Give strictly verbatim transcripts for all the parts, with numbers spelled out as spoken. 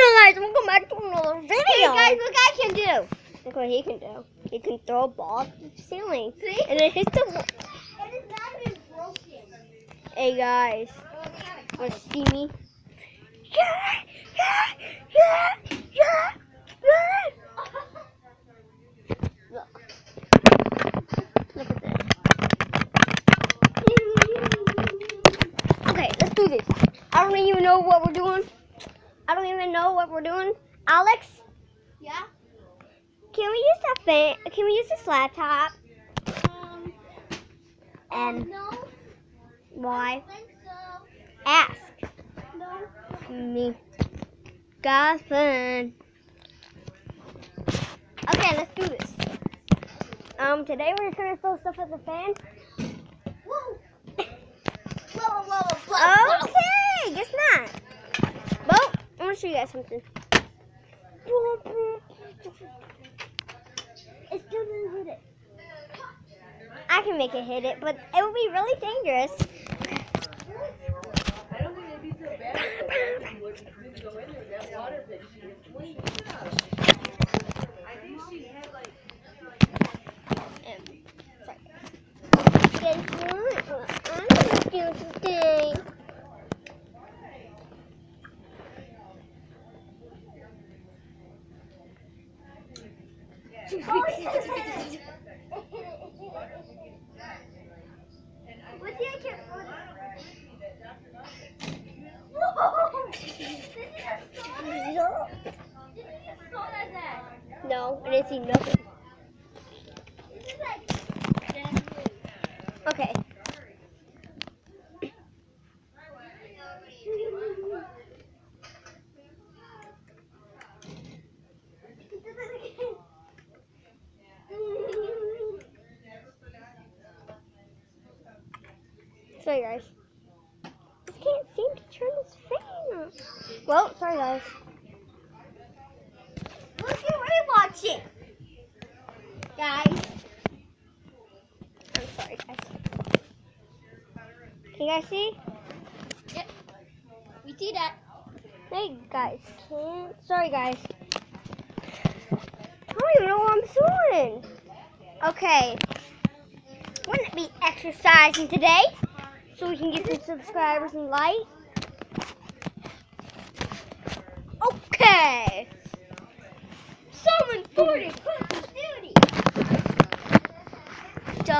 guys, welcome back to another video. Hey guys, look what I can do. Look what he can do. He can throw a ball to the ceiling. See? And it hits the wall. It is not even broken. Hey guys, Oh, it's kind of wanna see me? Yeah, yeah, yeah, yeah, yeah. Look. Look at this. Okay, let's do this. I don't even know what we're doing. I don't even know what we're doing. Alex, Yeah? can we use that fan? Can we use this laptop? Um, And no. why? I think so. Ask No. me. Got fun. Okay, let's do this. Um, today we're just gonna throw stuff at the fan. Whoa. Whoa, whoa, whoa, whoa. Okay, guess not. Well, I'm gonna show you guys something. It still didn't hit it. I can make it hit it, but it would be really dangerous. I don't think it'd be so bad if the person would go in there. That water pit, she was clean. I think she had like. Guess what? What I'm gonna do today? Oh, it hit it. It hit it. It hit it. What's the other one? Whoa! This is a soda? This is a soda then. No, I didn't see nothing. This is like... Okay. Sorry guys. Just can't seem to turn this fan on. Well, sorry guys. Look at we're watching. Guys. I'm sorry guys. Can you guys see? Yep. We see that. Hey guys, can't. Sorry guys. I don't even know what I'm doing. Okay. Wouldn't it be exercising today? So we can get some subscribers and likes. Okay. Someone forty Christmas duty. So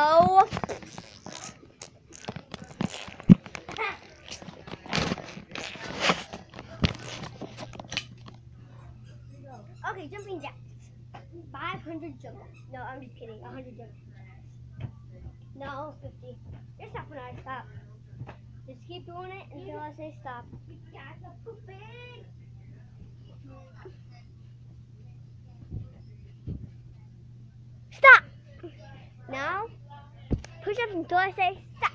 okay, jumping jacks. Five hundred jump jacks. No, I'm just kidding. A hundred jump jacks. No, fifty. It's not when I stop. Just keep doing it until I say stop. You guys are pooping. Stop! Now, push up until I say stop.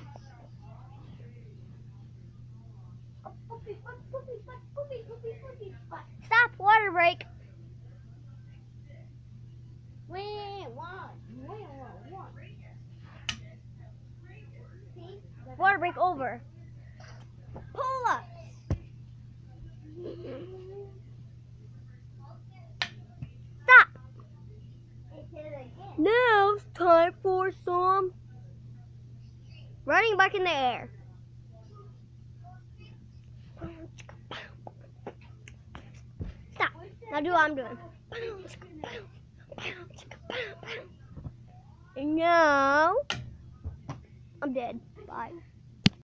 Oh, poopy, butt, poopy, butt, poopy, poopy, poopy, butt. Stop, water break. Wait, one. Wait, one, one. See? Water break over. Pull up. Stop. It hit it again. Now it's time for some running back in the air. Stop. Now do what I'm doing. And now I'm dead. Bye.